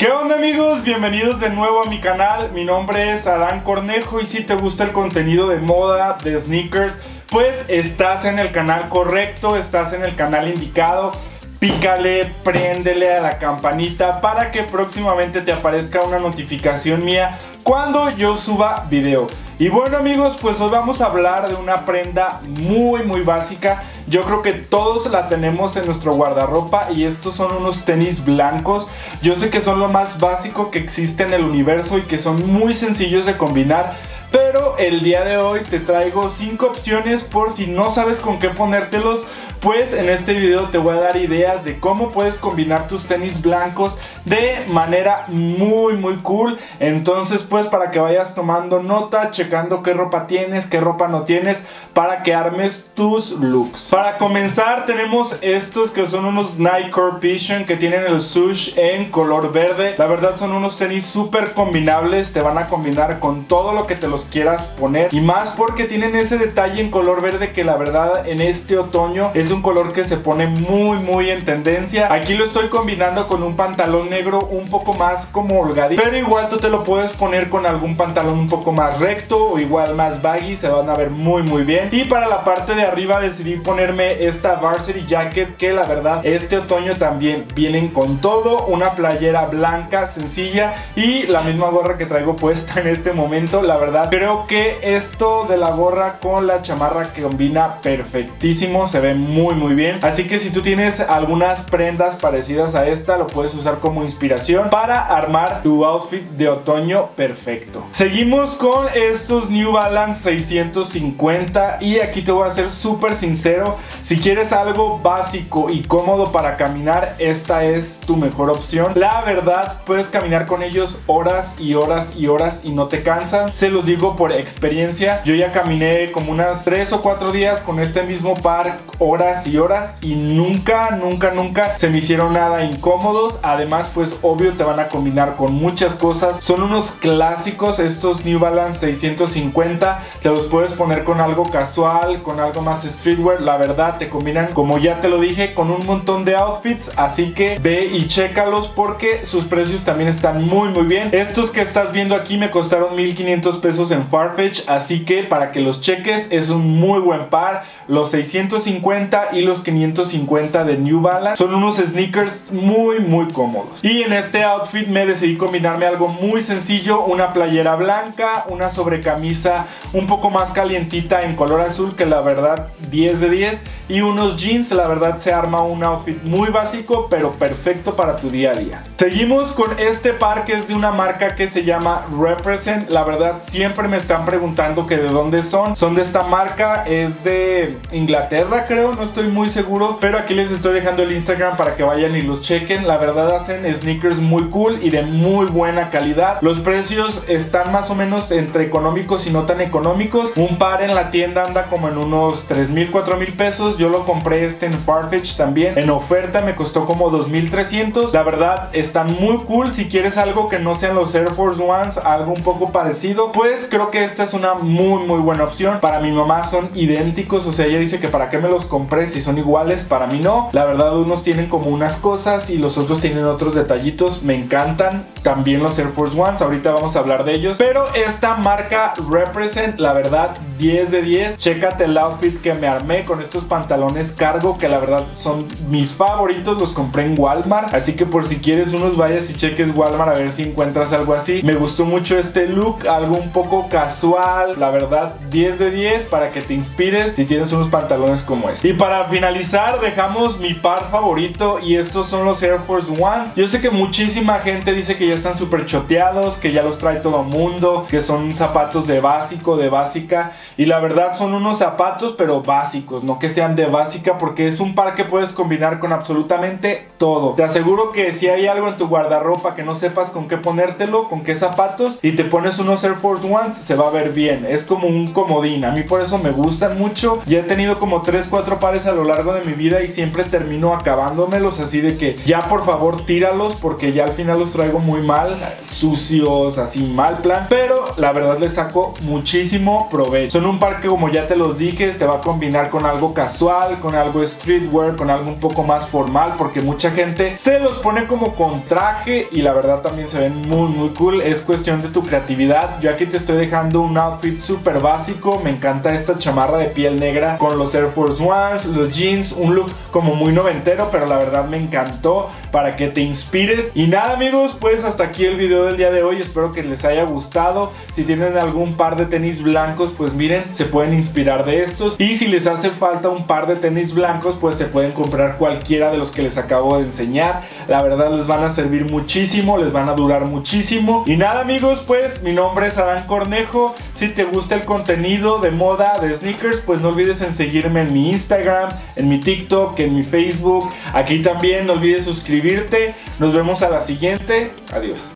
¿Qué onda, amigos? Bienvenidos de nuevo a mi canal. Mi nombre es Adán Cornejo y si te gusta el contenido de moda, de sneakers, pues estás en el canal correcto, estás en el canal indicado. Pícale, préndele a la campanita para que próximamente te aparezca una notificación mía cuando yo suba video. Y bueno, amigos, pues hoy vamos a hablar de una prenda muy básica. Yo creo que todos la tenemos en nuestro guardarropa y estos son unos tenis blancos. Yo sé que son lo más básico que existe en el universo y que son muy sencillos de combinar. Pero el día de hoy te traigo 5 opciones por si no sabes con qué ponértelos. Pues en este video te voy a dar ideas de cómo puedes combinar tus tenis blancos de manera muy cool. Entonces pues para que vayas tomando nota, checando qué ropa tienes, qué ropa no tienes, para que armes tus looks. Para comenzar tenemos estos que son unos Nike Core Vision que tienen el swoosh en color verde. La verdad son unos tenis súper combinables, te van a combinar con todo lo que te los quieras poner. Y más porque tienen ese detalle en color verde que la verdad en este otoño es un color que se pone muy en tendencia. Aquí lo estoy combinando con un pantalón negro un poco más como holgadito, pero igual tú te lo puedes poner con algún pantalón un poco más recto o igual más baggy, se van a ver muy bien. Y para la parte de arriba decidí ponerme esta varsity jacket que la verdad este otoño también vienen con todo, una playera blanca sencilla y la misma gorra que traigo puesta en este momento. La verdad creo que esto de la gorra con la chamarra que combina perfectísimo, se ve muy bien. Así que si tú tienes algunas prendas parecidas a esta, lo puedes usar como inspiración para armar tu outfit de otoño perfecto. Seguimos con estos New Balance 650 y aquí te voy a ser súper sincero, si quieres algo básico y cómodo para caminar, esta es tu mejor opción. La verdad puedes caminar con ellos horas y horas y no te cansan, se los digo por experiencia. Yo ya caminé como unas 3 o 4 días con este mismo par, horas y horas, y nunca se me hicieron nada incómodos. Además pues obvio te van a combinar con muchas cosas, son unos clásicos estos New Balance 650, te los puedes poner con algo casual, con algo más streetwear. La verdad te combinan, como ya te lo dije, con un montón de outfits, así que ve y chécalos porque sus precios también están muy bien. Estos que estás viendo aquí me costaron 1500 pesos en Farfetch, así que para que los cheques, es un muy buen par. Los 650 y los 550 de New Balance son unos sneakers muy cómodos. Y en este outfit me decidí combinarme algo muy sencillo, una playera blanca, una sobrecamisa un poco más calientita en color azul que la verdad 10 de 10 y unos jeans. La verdad se arma un outfit muy básico pero perfecto para tu día a día. Seguimos con este par que es de una marca que se llama Represent. La verdad siempre me están preguntando que de dónde son de esta marca, es de Inglaterra creo, no estoy muy seguro, pero aquí les estoy dejando el Instagram para que vayan y los chequen. La verdad hacen sneakers muy cool y de muy buena calidad. Los precios están más o menos entre económicos y no tan económicos. Un par en la tienda anda como en unos 3,000, 4,000 pesos. Yo lo compré en Farfetch también en oferta, me costó como 2,300. La verdad están muy cool. Si quieres algo que no sean los Air Force Ones, algo un poco parecido, pues creo que esta es una muy buena opción. Para mi mamá son idénticos, o sea, ella dice que para qué me los compré si son iguales. Para mí no, la verdad unos tienen como unas cosas y los otros tienen otros detallitos. Me encantan también los Air Force Ones, ahorita vamos a hablar de ellos, pero esta marca Represent, la verdad 10 de 10. Chécate el outfit que me armé con estos pantalones cargo que la verdad son mis favoritos, los compré en Walmart, así que por si quieres unos vayas y cheques Walmart a ver si encuentras algo así. Me gustó mucho este look, algo un poco casual, la verdad 10 de 10 para que te inspires si tienes unos pantalones como este. Y para finalizar dejamos mi par favorito y estos son los Air Force Ones. Yo sé que muchísima gente dice que ya están súper choteados, que ya los trae todo mundo, que son zapatos de básico, de básica, y la verdad son unos zapatos pero básicos, no que sean de básica, porque es un par que puedes combinar con absolutamente todo. Te aseguro que si hay algo en tu guardarropa que no sepas con qué ponértelo, con qué zapatos, y te pones unos Air Force Ones, se va a ver bien. Es como un comodín, a mí por eso me gustan mucho. Ya he tenido como 3-4 pares a lo largo de mi vida y siempre termino acabándomelos, así de que ya por favor tíralos porque ya al final los traigo muy mal, sucios, así mal plan, pero la verdad les saco muchísimo provecho. Son un par que, como ya te los dije, te va a combinar con algo casual casual, con algo streetwear, con algo un poco más formal, porque mucha gente se los pone como con traje y la verdad también se ven muy cool. Es cuestión de tu creatividad. Yo aquí te estoy dejando un outfit súper básico. Me encanta esta chamarra de piel negra con los Air Force Ones, los jeans, un look como muy noventero, pero la verdad me encantó para que te inspires. Y nada amigos, pues hasta aquí el video del día de hoy. Espero que les haya gustado. Si tienen algún par de tenis blancos, pues miren, se pueden inspirar de estos. Y si les hace falta un par de tenis blancos, pues se pueden comprar cualquiera de los que les acabo de enseñar. La verdad les van a servir muchísimo, les van a durar muchísimo. Y nada amigos, pues mi nombre es Adán Cornejo. Si te gusta el contenido de moda, de sneakers, pues no olvides en seguirme en mi Instagram, en mi TikTok, en mi Facebook. Aquí también no olvides suscribirte. Nos vemos a la siguiente. Adiós.